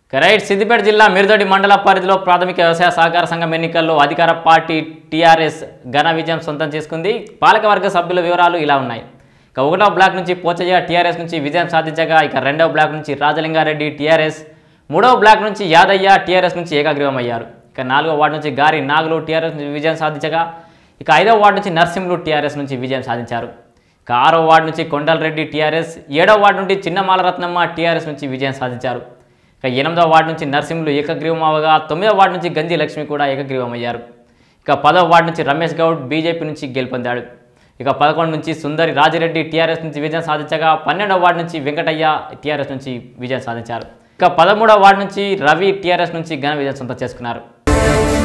Right Siddipet జిల్లా మిర్దొడ్డి మండల పరిధిలో ప్రాథమిక వ్యవసాయ సహకార సంఘం ఎన్నికల్లో అధికార పార్టీ టీఆర్ఎస్ ఘన విజయం సొంతం చేసుకుంది. పాలకవర్గ సభ్యుల వివరాలు ఇలా ఉన్నాయి. ఇక 1వ బ్లాక్ నుంచి పోచయ్య టీఆర్ఎస్ నుంచి విజయం సాధించగా, ఇక 2వ బ్లాక్ నుంచి రాజలింగారెడ్డి టీఆర్ఎస్, 3వ బ్లాక్ నుంచి యాదయ్య టీఆర్ఎస్ నుంచి ఏకగ్రీవం అయ్యారు. ఇక 4వ వార్డు నుంచి గారి నాగులు టీఆర్ఎస్ నుంచి విజయం సాధించగా, ఇక 5వ వార్డు నుంచి నర్సింహులు టీఆర్ఎస్ నుంచి విజయం సాధించారు. ఇక 6వ వార్డు నుంచి కొండలరెడ్డి టీఆర్ఎస్, 7వ వార్డు నుండి చిన్నమాలరత్నమ్మ టీఆర్ఎస్ నుంచి విజయం సాధించారు. ఇక 8వ వార్డు నుంచి నర్సింహులు ఏకగ్రీవం అవగా, 9వ వార్డు నుంచి గంజి లక్ష్మి కూడా ఏకగ్రీవం అయ్యారు. ఇక 10వ వార్డు నుంచి రమేష్ గౌడ్ బీజేపీ నుంచి గెలుపొందాడు. ఇక 11 నుంచి సుందరి రాజిరెడ్డి టీఆర్ఎస్ నుంచి విజయం సాధించగా, 12వ వార్డు నుంచి వెంకటయ్య టీఆర్ఎస్ నుంచి విజయం సాధించారు. ఇక 13వ వార్డు నుంచి రవి టీఆర్ఎస్ నుంచి ఘన విజయం సొంతం చేసుకున్నారు.